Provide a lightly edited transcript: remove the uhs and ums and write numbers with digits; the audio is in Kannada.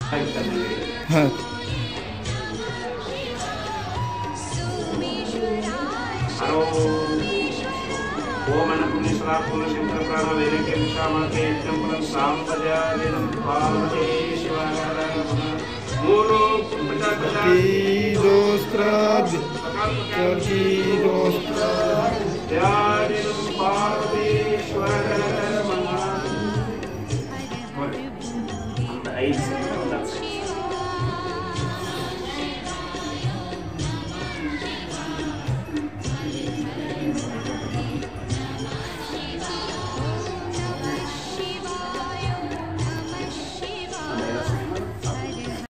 ಹಾಂ ಓಮನ ಪುಣ್ಯಸಲಾ ಪೂರ್ಣಶಂಕರ ಪ್ರಾಣ ವೈರಕ್ಯ ಕ್ಷಾಮಕ್ಕೆ ಯಜ್ಞಂ ಸಾಂಪಜಾಯನಂ ಪಾರ್ವತಿ ಶಿವಾಯ ಮೂರು Kilostrad, Kilostrad,